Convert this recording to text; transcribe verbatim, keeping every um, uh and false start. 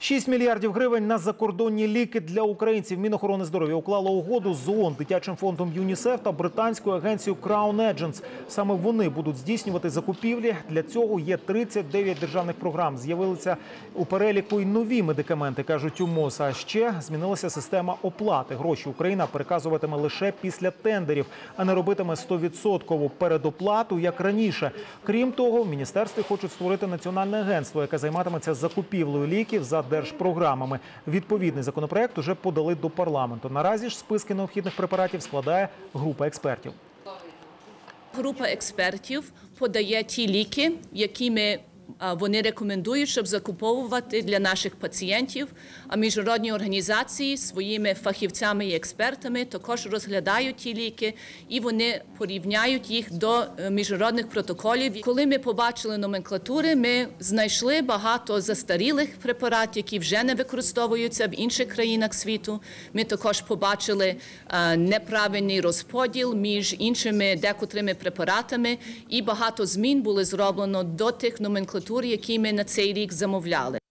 шість мільярдів гривень на закордонні ліки для українців. Мінохорони здоров'я уклало угоду з ООН, дитячим фондом ЮНІСЕФ та британською агенцією Crown Agents. Саме вони будуть здійснювати закупівлі. Для цього є тридцять дев'ять державних програм. З'явилися у переліку й нові медикаменти, кажуть у МОЗ. А ще змінилася система оплати. Гроші Україна переказуватиме лише після тендерів, а не робитиме сто відсотків передоплату, як раніше. Крім того, в міністерстві хочуть створити національне агентство, яке займатиметься закупівлею ліків за держпрограмами. Відповідний законопроект уже подали до парламенту. Наразі ж списки необхідних препаратів складає група експертів. Група експертів подає ті ліки, які ми вони рекомендують, щоб закуповувати для наших пацієнтів, а міжнародні організації своїми фахівцями і експертами також розглядають ті ліки і вони порівняють їх до міжнародних протоколів. Коли ми побачили номенклатури, ми знайшли багато застарілих препаратів, які вже не використовуються в інших країнах світу. Ми також побачили неправильний розподіл між іншими декотрими препаратами і багато змін було зроблено до тих номенклатур, які ми на цей рік замовляли.